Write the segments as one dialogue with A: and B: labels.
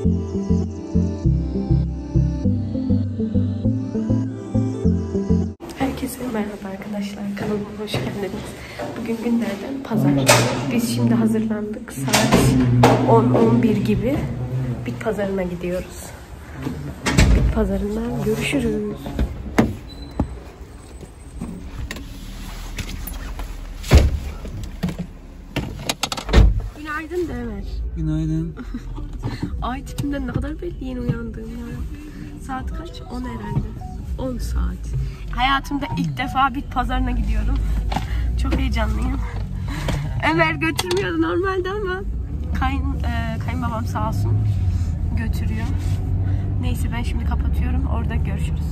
A: Herkese merhaba arkadaşlar, kanalıma hoş geldiniz. Bugün günlerden pazar. Biz şimdi hazırlandık. Saat 10-11 gibi bit pazarına gidiyoruz. Bit pazarından görüşürüz. Günaydın Demer.
B: Günaydın.
A: Ay tipimden ne kadar belli yeni uyandığım ya. Saat kaç? 10 herhalde. 10 saat. Hayatımda ilk defa bit pazarına gidiyorum. Çok heyecanlıyım. Ömer götürmüyordu normalde ama kayınbabam sağ olsun götürüyor. Neyse ben şimdi kapatıyorum. Orada görüşürüz.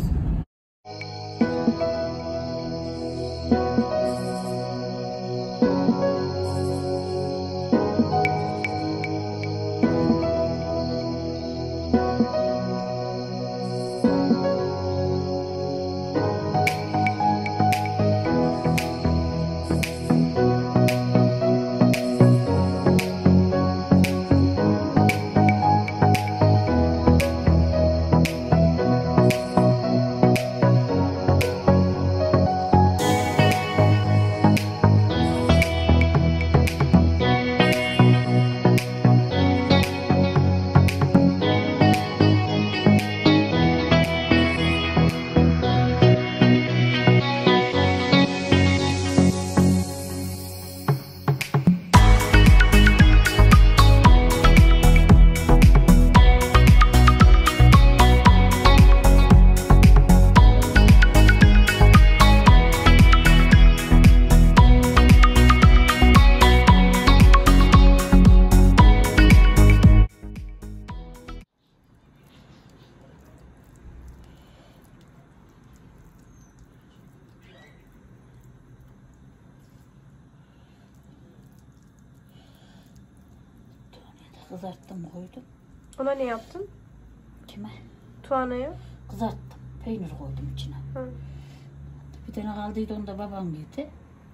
C: Kızarttım koydum.
A: Ona ne yaptın?
C: Kime?
A: Tuana'ya.
C: Kızarttım. Peynir koydum içine.
A: Hı.
C: Bir tane kaldıydı, onu da babam yedi.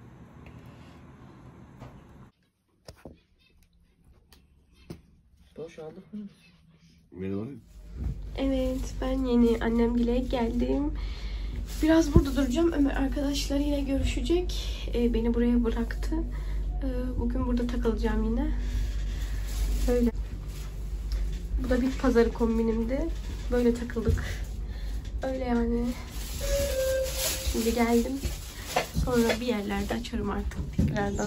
B: Boş aldık mı? Merhaba.
A: Evet, ben yeni annemgile geldim. Biraz burada duracağım. Ömer arkadaşlarıyla görüşecek. Beni buraya bıraktı. Bugün burada takılacağım yine. Öyle. Bu da bir pazarı kombinimdi. Böyle takıldık. Öyle yani. Şimdi geldim. Sonra bir yerlerde açarım artık tekrardan.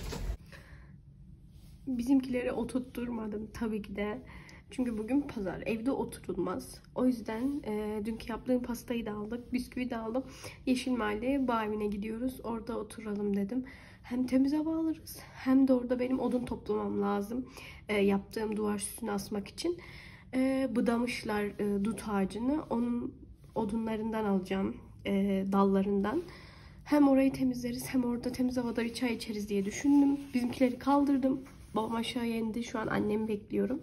A: Bizimkileri oturtturmadım tabii ki de. Çünkü bugün pazar. Evde oturulmaz. O yüzden dünkü yaptığım pastayı da aldık. Bisküvi de aldım. Yeşil Mahalle'ye, bağ evine gidiyoruz. Orada oturalım dedim. Hem temiz hava alırız. Hem de orada benim odun toplamam lazım. Yaptığım duvar süsünü asmak için. Budamışlar dut ağacını. Onun odunlarından alacağım. Dallarından. Hem orayı temizleriz hem orada temiz havada bir çay içeriz diye düşündüm. Bizimkileri kaldırdım. Babam aşağıya indi. Şu an annemi bekliyorum.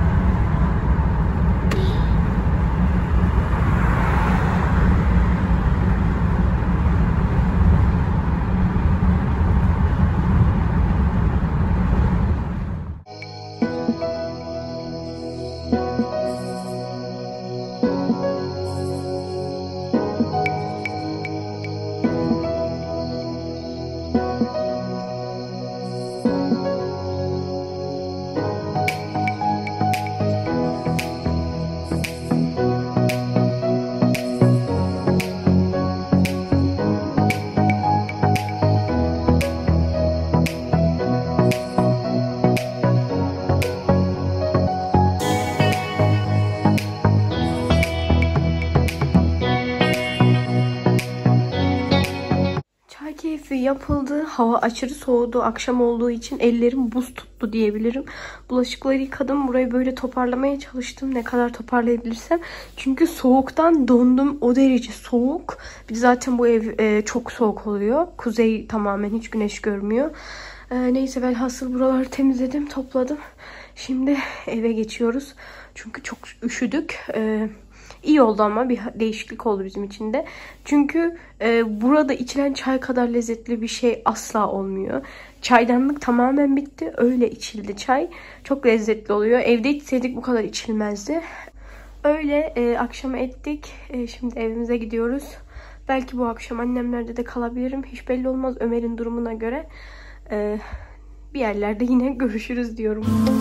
A: Keyfi yapıldı. Hava aşırı soğudu. Akşam olduğu için ellerim buz tuttu diyebilirim. Bulaşıkları yıkadım. Burayı böyle toparlamaya çalıştım. Ne kadar toparlayabilirsem. Çünkü soğuktan dondum. O derece soğuk. Bir de zaten bu ev çok soğuk oluyor. Kuzey tamamen hiç güneş görmüyor. Neyse velhasıl buraları temizledim, topladım. Şimdi eve geçiyoruz. Çünkü çok üşüdük. İyi oldu ama bir değişiklik oldu bizim için de. Çünkü burada içilen çay kadar lezzetli bir şey asla olmuyor. çaydanlık tamamen bitti. Öyle içildi çay. Çok lezzetli oluyor. Evde içseydik bu kadar içilmezdi. Öyle akşama ettik. Şimdi evimize gidiyoruz. Belki bu akşam annemlerde de kalabilirim. Hiç belli olmaz Ömer'in durumuna göre. Bir yerlerde yine görüşürüz diyorum.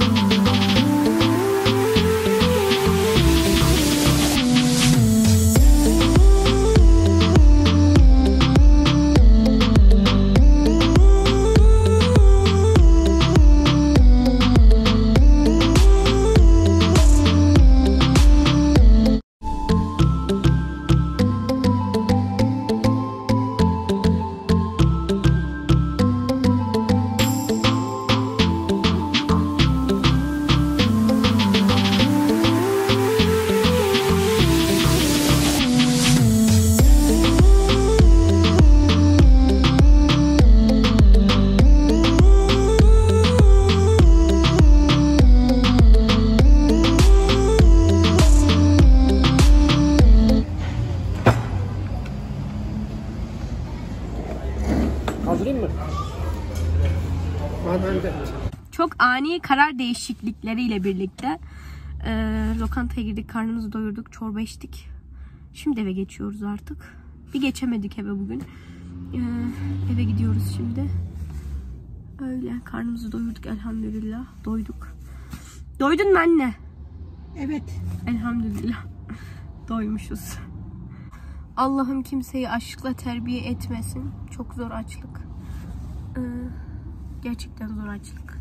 A: Çok ani karar değişiklikleriyle birlikte lokantaya girdik, karnımızı doyurduk, çorba içtik. Şimdi eve geçiyoruz artık. Bir geçemedik eve bugün. Eve gidiyoruz şimdi. Öyle karnımızı doyurduk elhamdülillah. Doyduk. Doydun mu anne?
C: Evet.
A: Elhamdülillah. Doymuşuz. Allah'ım kimseyi aşkla terbiye etmesin. Çok zor açlık. Gerçekten zor açlık.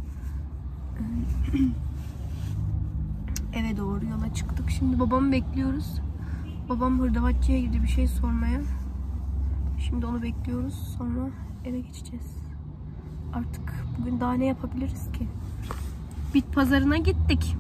A: Eve doğru yola çıktık. Şimdi babamı bekliyoruz. Babam hırdavatçıya gitti bir şey sormaya. Şimdi onu bekliyoruz. Sonra eve geçeceğiz. Artık bugün daha ne yapabiliriz ki? Bit pazarına gittik.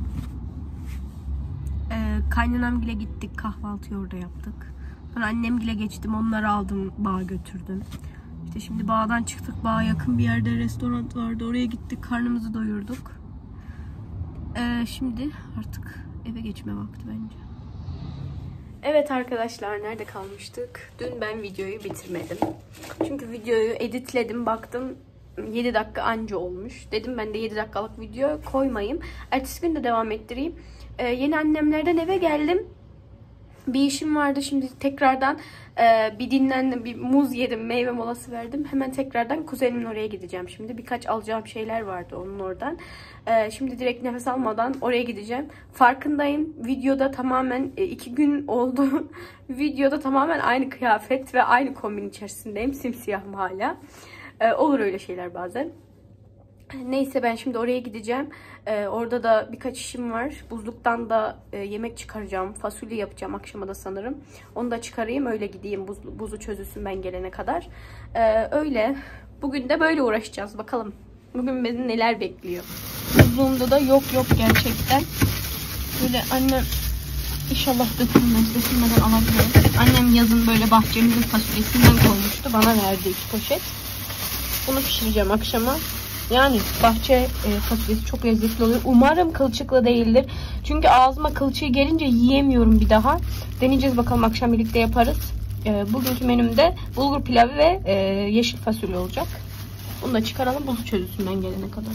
A: Kaynanamgile gittik. Kahvaltıyı orada yaptık. Sonra annemgile geçtim. Onları aldım. Bağa götürdüm. İşte şimdi bağdan çıktık. Bağa yakın bir yerde restoran vardı. Oraya gittik. Karnımızı doyurduk. Şimdi artık eve geçme vakti bence. Evet arkadaşlar, nerede kalmıştık? Dün ben videoyu bitirmedim. Çünkü videoyu editledim. Baktım 7 dakika anca olmuş. Dedim ben de 7 dakikalık video koymayayım. Ertesi gün de devam ettireyim. Yeni annemlerden eve geldim. Bir işim vardı, şimdi tekrardan bir dinlendim, bir muz yedim, meyve molası verdim. Hemen tekrardan kuzenimin oraya gideceğim şimdi. Birkaç alacağım şeyler vardı onun oradan. Şimdi direkt nefes almadan oraya gideceğim. Farkındayım, videoda tamamen 2 gün oldu. Videoda tamamen aynı kıyafet ve aynı kombin içerisindeyim. Simsiyahım hala. Olur öyle şeyler bazen. Neyse, ben şimdi oraya gideceğim. Orada da birkaç işim var. Buzluktan da yemek çıkaracağım. Fasulye yapacağım akşama da sanırım. Onu da çıkarayım, öyle gideyim. Buzu çözülsün ben gelene kadar. Öyle. Bugün de böyle uğraşacağız. Bakalım bugün beni neler bekliyor. Buzluğumda da yok gerçekten. Böyle annem inşallah dökülmeden alabilir. Annem yazın böyle bahçemizin fasulyesinden koymuştu. Bana verdi 2 poşet. Bunu pişireceğim akşama. Yani bahçe fasulyesi çok lezzetli oluyor. Umarım kılçıklı değildir. Çünkü ağzıma kılçığı gelince yiyemiyorum bir daha. Deneyeceğiz bakalım, akşam birlikte yaparız. Bugünkü menümde bulgur pilavı ve yeşil fasulye olacak. Bunu da çıkaralım, buzu çözülsün ben gelene kadar.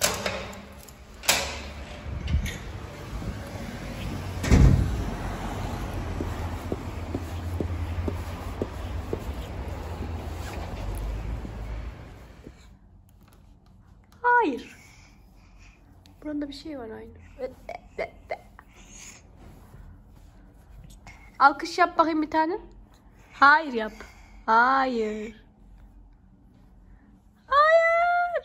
A: Hayır. Burada bir şey var Aynur. Alkış yap bakayım bir tane. Hayır yap. Hayır. Hayır.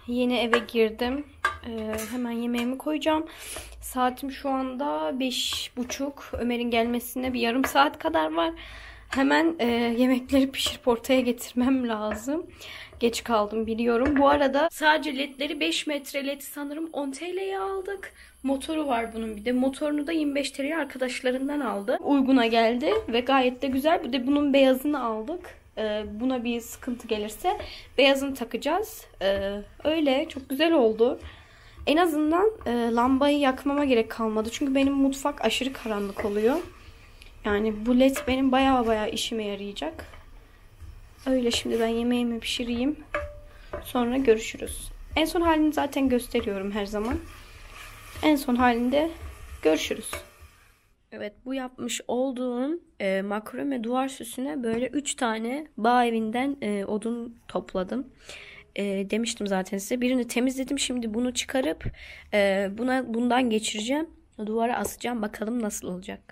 A: Yeni eve girdim. Hemen yemeğimi koyacağım. Saatim şu anda 5:30. Ömer'in gelmesine bir yarım saat kadar var. Hemen yemekleri pişirip ortaya getirmem lazım. Geç kaldım biliyorum. Bu arada sadece ledleri 5 metre led sanırım 10 TL'ye aldık. Motoru var bunun bir de. Motorunu da 25 TL'ye arkadaşlarından aldı. Uyguna geldi ve gayet de güzel. Bir de bunun beyazını aldık. Buna bir sıkıntı gelirse beyazını takacağız. Öyle çok güzel oldu. En azından lambayı yakmama gerek kalmadı. Çünkü benim mutfak aşırı karanlık oluyor. Yani bu led benim baya işime yarayacak. Öyle şimdi ben yemeğimi pişireyim. Sonra görüşürüz. En son halini zaten gösteriyorum her zaman. En son halinde görüşürüz. Evet, bu yapmış olduğum makrome duvar süsüne böyle 3 tane bağ evinden odun topladım. Demiştim zaten size. Birini temizledim. Şimdi bunu çıkarıp bundan geçireceğim. Duvara asacağım. Bakalım nasıl olacak.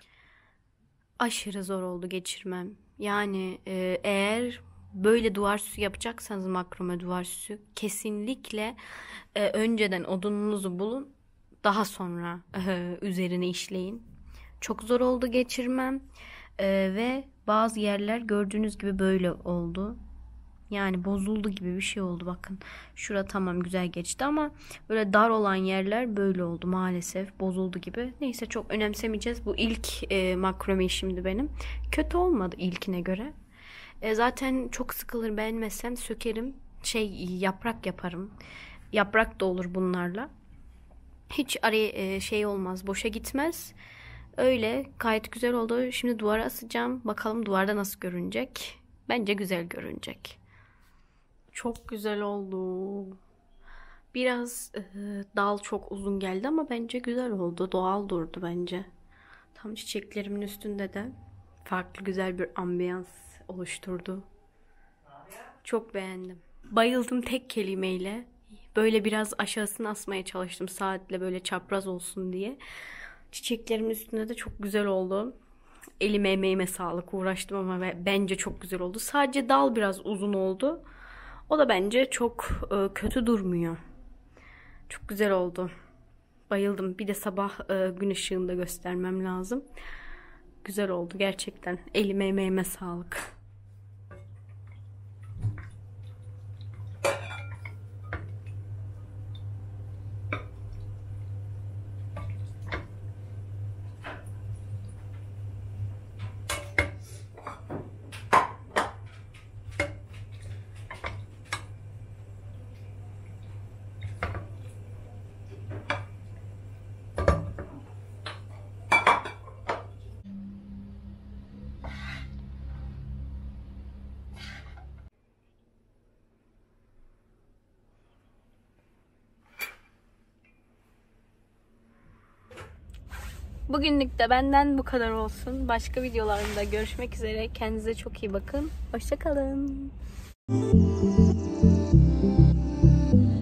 A: Aşırı zor oldu geçirmem. Yani eğer böyle duvar süsü yapacaksanız makrome duvar süsü kesinlikle önceden odununuzu bulun. Daha sonra üzerine işleyin. Çok zor oldu geçirmem. Ve bazı yerler gördüğünüz gibi böyle oldu. Yani bozuldu gibi bir şey oldu bakın. Şura tamam güzel geçti ama böyle dar olan yerler böyle oldu maalesef. Bozuldu gibi. Neyse çok önemsemeyeceğiz. Bu ilk makrome işimdi benim. Kötü olmadı ilkine göre. Zaten çok sıkılır beğenmezsem sökerim. Yaprak yaparım. Yaprak da olur bunlarla. Hiç araya şey olmaz. Boşa gitmez. Öyle gayet güzel oldu. Şimdi duvara asacağım. Bakalım duvarda nasıl görünecek. Bence güzel görünecek. Çok güzel oldu. Biraz dal çok uzun geldi ama bence güzel oldu. Doğal durdu bence. Tam çiçeklerimin üstünde de farklı güzel bir ambiyans oluşturdu. Çok beğendim. Bayıldım tek kelimeyle. Böyle biraz aşağısını asmaya çalıştım saatle böyle çapraz olsun diye. Çiçeklerimin üstünde de çok güzel oldu. Elime emeğime sağlık, uğraştım ama bence çok güzel oldu. Sadece dal biraz uzun oldu. O da bence çok kötü durmuyor. Çok güzel oldu. Bayıldım. Bir de sabah gün ışığında göstermem lazım. Güzel oldu gerçekten. Elime emeğime sağlık. Bugünlük de benden bu kadar olsun. Başka videolarımda görüşmek üzere. Kendinize çok iyi bakın. Hoşça kalın.